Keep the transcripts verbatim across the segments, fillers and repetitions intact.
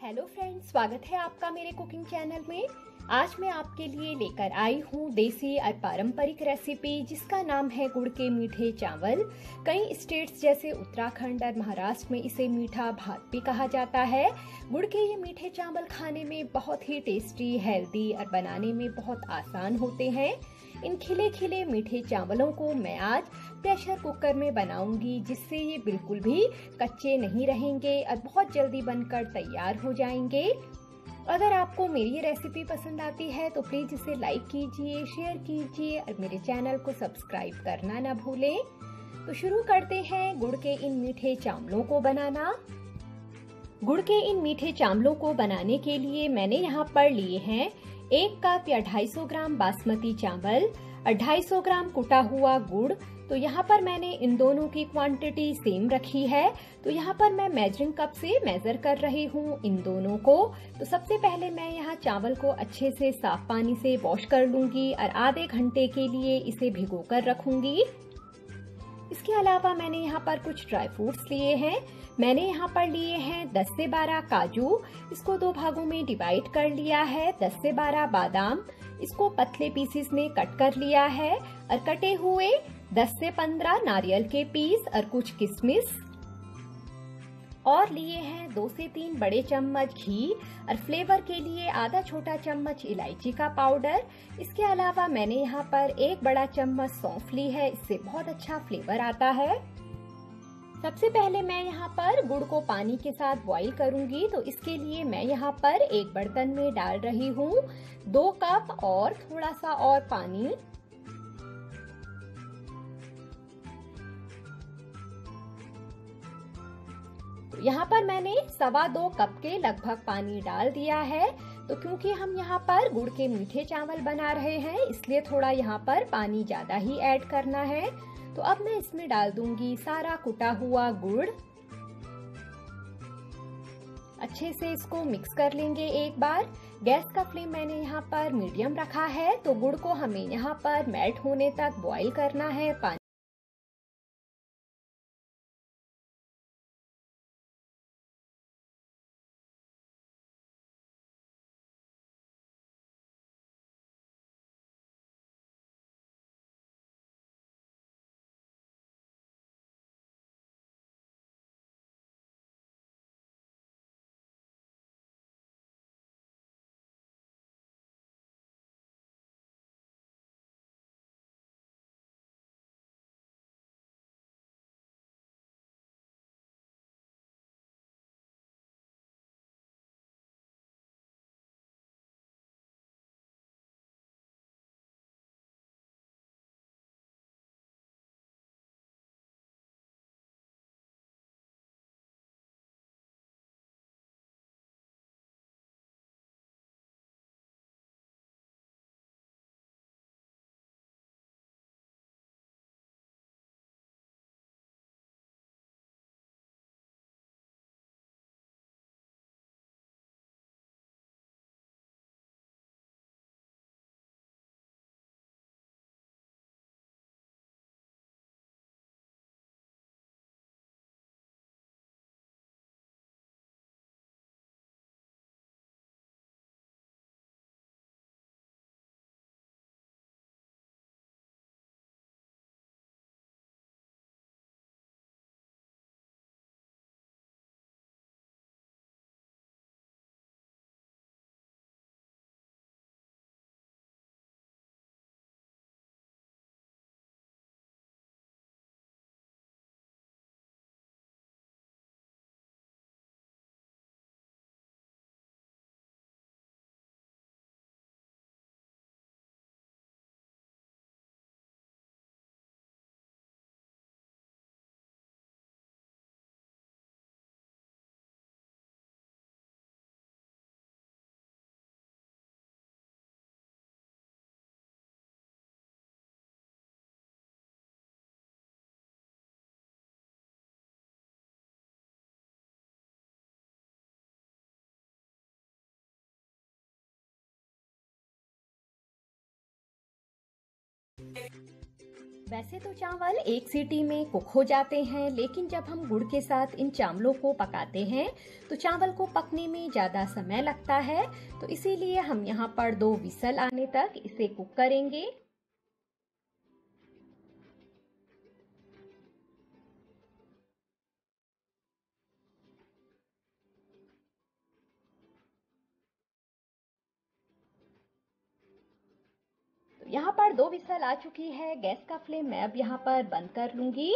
Hello friends, स्वागत है आपका मेरे कुकिंग चैनल में। आज मैं आपके लिए लेकर आई हूँ देसी और पारंपरिक रेसिपी जिसका नाम है गुड़ के मीठे चावल। कई स्टेट्स जैसे उत्तराखंड और महाराष्ट्र में इसे मीठा भात भी कहा जाता है। गुड़ के ये मीठे चावल खाने में बहुत ही टेस्टी, हेल्दी और बनाने में बहुत आसान होते हैं। इन खिले खिले मीठे चावलों को मैं आज प्रेशर कुकर में बनाऊंगी, जिससे ये बिल्कुल भी कच्चे नहीं रहेंगे और बहुत जल्दी बनकर तैयार हो जाएंगे। अगर आपको मेरी ये रेसिपी पसंद आती है तो प्लीज इसे लाइक कीजिए, शेयर कीजिए और मेरे चैनल को सब्सक्राइब करना ना भूलें। तो शुरू करते हैं गुड़ के इन मीठे चावलों को बनाना। गुड़ के इन मीठे चावलों को बनाने के लिए मैंने यहाँ पर लिए हैं एक कप या ढाई सौ ग्राम बासमती चावल और ढाई सौ ग्राम कुटा हुआ गुड़। तो यहाँ पर मैंने इन दोनों की क्वांटिटी सेम रखी है। तो यहाँ पर मैं मेजरिंग कप से मेजर कर रही हूँ इन दोनों को। तो सबसे पहले मैं यहाँ चावल को अच्छे से साफ पानी से वॉश कर लूंगी और आधे घंटे के लिए इसे भिगो कर रखूंगी। इसके अलावा मैंने यहाँ पर कुछ ड्राई फ्रूट्स लिए हैं। मैंने यहाँ पर लिए हैं दस से बारह काजू, इसको दो भागों में डिवाइड कर लिया है। दस से बारह बादाम, इसको पतले पीसेस में कट कर लिया है। और कटे हुए दस से पंद्रह नारियल के पीस और कुछ किशमिश। और लिए हैं दो से तीन बड़े चम्मच घी और फ्लेवर के लिए आधा छोटा चम्मच इलायची का पाउडर। इसके अलावा मैंने यहाँ पर एक बड़ा चम्मच सौंफ ली है, इससे बहुत अच्छा फ्लेवर आता है। सबसे पहले मैं यहाँ पर गुड़ को पानी के साथ बॉईल करूंगी। तो इसके लिए मैं यहाँ पर एक बर्तन में डाल रही हूँ दो कप और थोड़ा सा और पानी। तो यहाँ पर मैंने सवा दो कप के लगभग पानी डाल दिया है। तो क्योंकि हम यहाँ पर गुड़ के मीठे चावल बना रहे हैं, इसलिए थोड़ा यहाँ पर पानी ज्यादा ही ऐड करना है। तो अब मैं इसमें डाल दूंगी सारा कुटा हुआ गुड़। अच्छे से इसको मिक्स कर लेंगे एक बार। गैस का फ्लेम मैंने यहाँ पर मीडियम रखा है। तो गुड़ को हमें यहाँ पर मेल्ट होने तक बॉईल करना है। पानी वैसे तो चावल एक सीटी में कुक हो जाते हैं, लेकिन जब हम गुड़ के साथ इन चावलों को पकाते हैं तो चावल को पकने में ज्यादा समय लगता है। तो इसीलिए हम यहाँ पर दो विसल आने तक इसे कुक करेंगे। तो यहाँ पर दो विसल आ चुकी है। गैस का फ्लेम मैं अब यहाँ पर बंद कर लूंगी।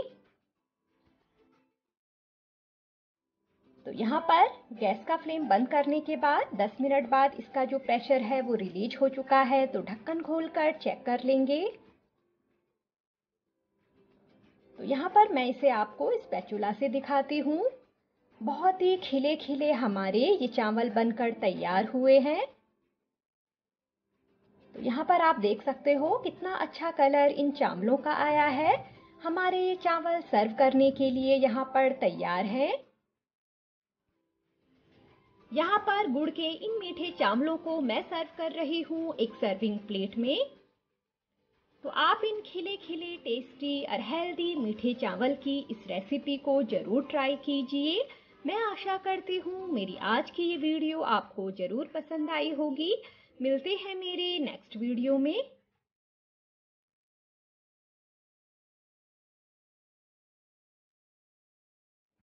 तो यहाँ पर गैस का फ्लेम बंद करने के बाद दस मिनट बाद इसका जो प्रेशर है वो रिलीज हो चुका है। तो ढक्कन खोलकर चेक कर लेंगे। तो यहाँ पर मैं इसे आपको स्पैचुला से दिखाती हूँ। बहुत ही खिले खिले हमारे ये चावल बनकर तैयार हुए हैं। तो यहाँ पर आप देख सकते हो कितना अच्छा कलर इन चावलों का आया है। हमारे ये चावल सर्व करने के लिए यहाँ पर तैयार है। यहाँ पर गुड़ के इन मीठे चावलों को मैं सर्व कर रही हूँ एक सर्विंग प्लेट में। तो आप इन खिले खिले टेस्टी और हेल्दी मीठे चावल की इस रेसिपी को जरूर ट्राई कीजिए। मैं आशा करती हूँ मेरी आज की ये वीडियो आपको जरूर पसंद आई होगी। मिलते हैं मेरे नेक्स्ट वीडियो में।